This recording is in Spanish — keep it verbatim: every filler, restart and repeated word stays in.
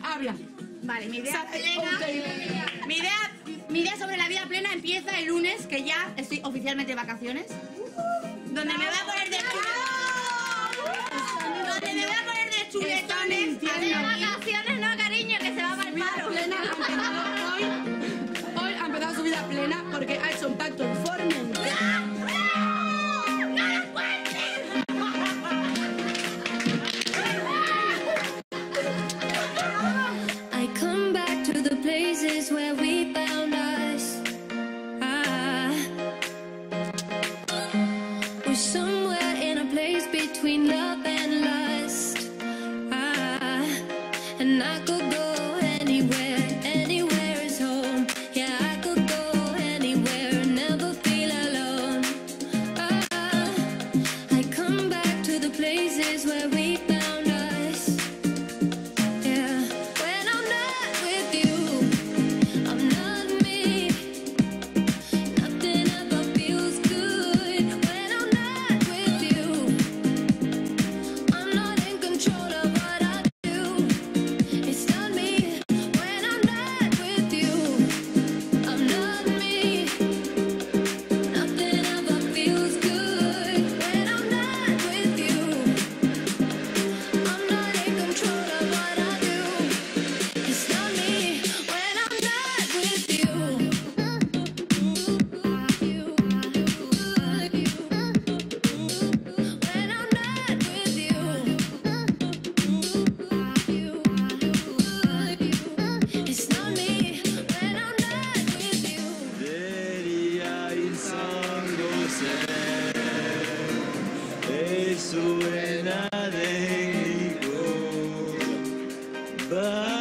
habla. Vale, mi idea Sara, plena, ok. mi idea, mi idea sobre la vida plena empieza el lunes, que ya estoy oficialmente de vacaciones, donde me voy a poner de chuletón, donde me voy a poner de chuletones. De vacaciones, no, cariño, que se va para el paro. Plena ha empezado hoy. Hoy ha empezado su vida plena porque ha hecho un pacto en Formentera. Where we found us, ah, we're somewhere in a place between love and lust, ah, and I could go anywhere, anywhere is home, yeah, I could go anywhere, never feel alone, ah, I come back to the places where we found us, yeah, when I'm not with you. Suena de igual.